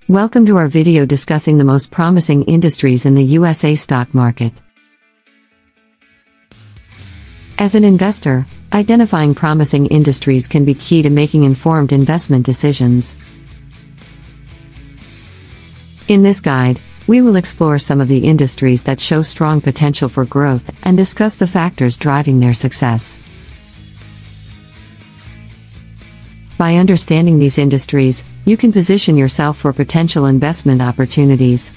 Welcome to our video discussing the most promising industries in the USA stock market. As an investor, identifying promising industries can be key to making informed investment decisions. In this guide, we will explore some of the industries that show strong potential for growth and discuss the factors driving their success. By understanding these industries, you can position yourself for potential investment opportunities.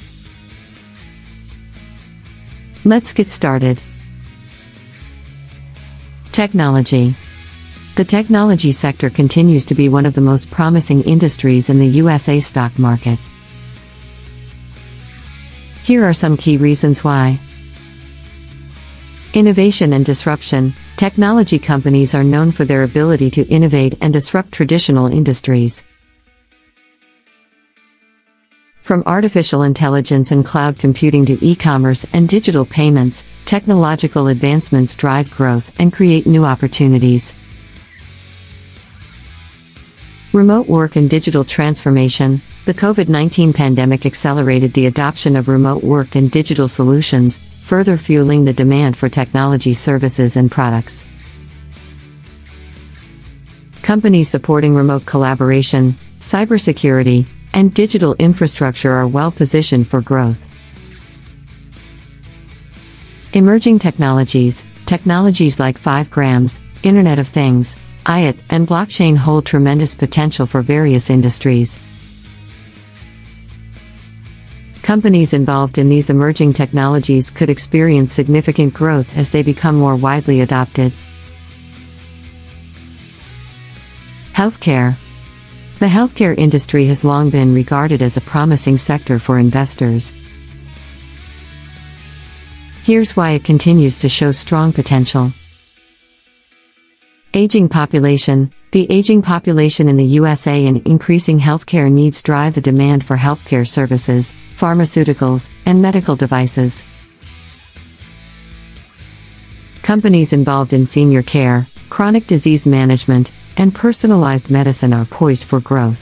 Let's get started. Technology. The technology sector continues to be one of the most promising industries in the USA stock market. Here are some key reasons why. Innovation and disruption. Technology companies are known for their ability to innovate and disrupt traditional industries. From artificial intelligence and cloud computing to e-commerce and digital payments, technological advancements drive growth and create new opportunities. Remote work and digital transformation. The COVID-19 pandemic accelerated the adoption of remote work and digital solutions, further fueling the demand for technology services and products. Companies supporting remote collaboration, cybersecurity, and digital infrastructure are well positioned for growth. Emerging technologies. Technologies like 5G, Internet of Things, IoT, and blockchain hold tremendous potential for various industries. Companies involved in these emerging technologies could experience significant growth as they become more widely adopted. Healthcare. The healthcare industry has long been regarded as a promising sector for investors. Here's why it continues to show strong potential. Aging population. The aging population in the USA and increasing healthcare needs drive the demand for healthcare services, pharmaceuticals, and medical devices. Companies involved in senior care, chronic disease management, and personalized medicine are poised for growth.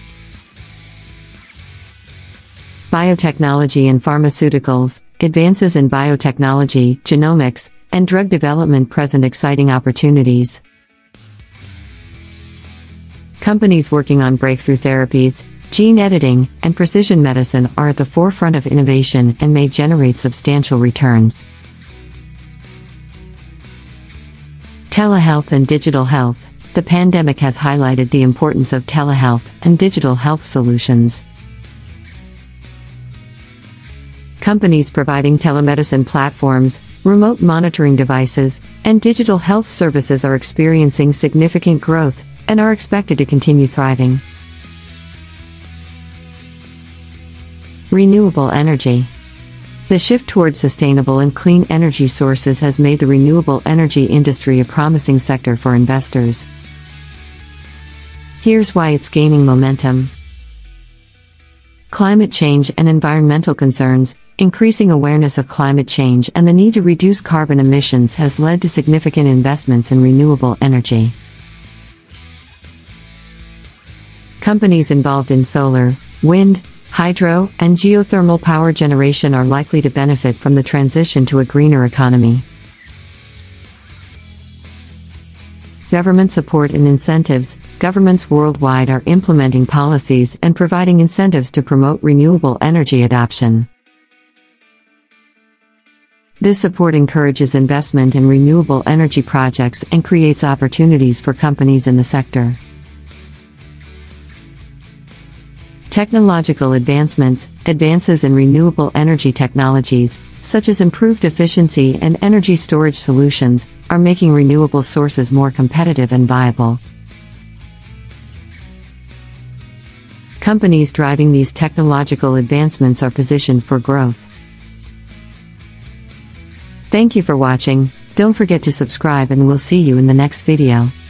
Biotechnology and pharmaceuticals. Advances in biotechnology, genomics, and drug development present exciting opportunities. Companies working on breakthrough therapies, gene editing, and precision medicine are at the forefront of innovation and may generate substantial returns. Telehealth and digital health. The pandemic has highlighted the importance of telehealth and digital health solutions. Companies providing telemedicine platforms, remote monitoring devices, and digital health services are experiencing significant growth and are expected to continue thriving. Renewable energy. The shift towards sustainable and clean energy sources has made the renewable energy industry a promising sector for investors. Here's why it's gaining momentum. Climate change and environmental concerns. Increasing awareness of climate change and the need to reduce carbon emissions has led to significant investments in renewable energy. Companies involved in solar, wind, hydro, and geothermal power generation are likely to benefit from the transition to a greener economy. Government support and incentives. Governments worldwide are implementing policies and providing incentives to promote renewable energy adoption. This support encourages investment in renewable energy projects and creates opportunities for companies in the sector. Technological advancements. Advances in renewable energy technologies, such as improved efficiency and energy storage solutions, are making renewable sources more competitive and viable. Companies driving these technological advancements are positioned for growth. Thank you for watching. Don't forget to subscribe and we'll see you in the next video.